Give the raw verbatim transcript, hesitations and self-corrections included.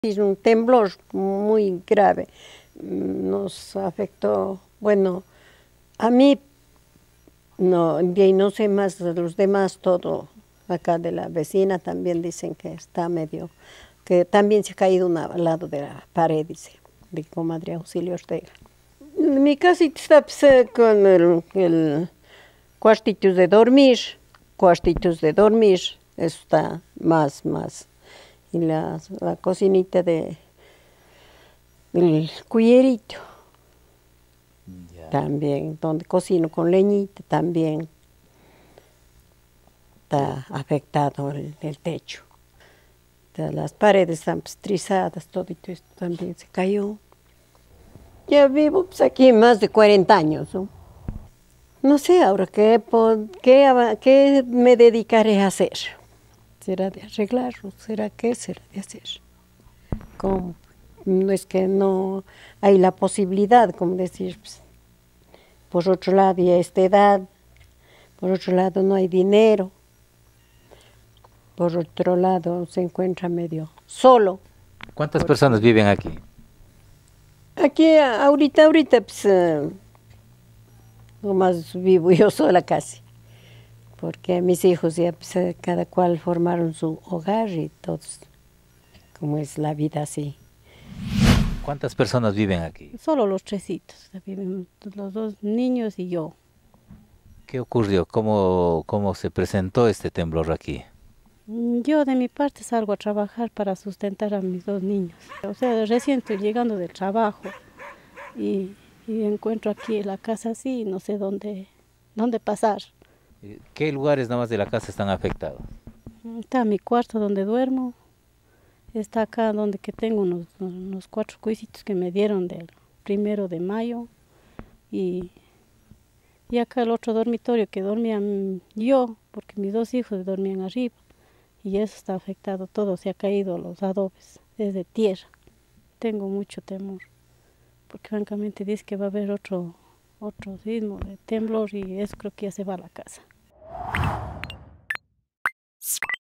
Es un temblor muy grave, nos afectó, bueno, a mí, no, y no sé más de los demás, todo, acá de la vecina también dicen que está medio, que también se ha caído una, al lado de la pared, dice, de comadre Auxilio Ortega. Mi casita está pues, con el, el cuartitos de dormir, cuartitos de dormir, eso está más, más. Y la, la cocinita de el cuillerito Ya. también, donde cocino con leñita también está afectado el, el techo. Las paredes están pues, trizadas, todo esto también se cayó. Ya vivo pues, aquí más de cuarenta años, ¿no? No sé ahora qué, qué, qué me dedicaré a hacer. ¿Será de arreglarlo? ¿Será qué será de hacer? ¿Cómo? No es que no hay la posibilidad, como decir, pues, por otro lado ya esta edad, por otro lado no hay dinero, por otro lado se encuentra medio solo. ¿Cuántas personas viven aquí? Aquí ahorita, ahorita, pues, uh, nomás vivo yo sola casi, porque mis hijos ya pues, cada cual formaron su hogar y todos, como es la vida así. ¿Cuántas personas viven aquí? Solo los tresitos, viven los dos niños y yo. ¿Qué ocurrió? ¿Cómo, cómo se presentó este temblor aquí? Yo de mi parte salgo a trabajar para sustentar a mis dos niños. O sea, recién estoy llegando del trabajo y, y encuentro aquí la casa así, no sé dónde, dónde pasar. ¿Qué lugares nada más de la casa están afectados? Está mi cuarto donde duermo, está acá donde que tengo unos, unos cuatro cuisitos que me dieron del primero de mayo y, y acá el otro dormitorio que dormía yo, porque mis dos hijos dormían arriba. Y eso está afectado todo, se ha caído los adobes, es de tierra. Tengo mucho temor, porque francamente dice que va a haber otro, otro sismo de temblor y eso creo que ya se va a la casa.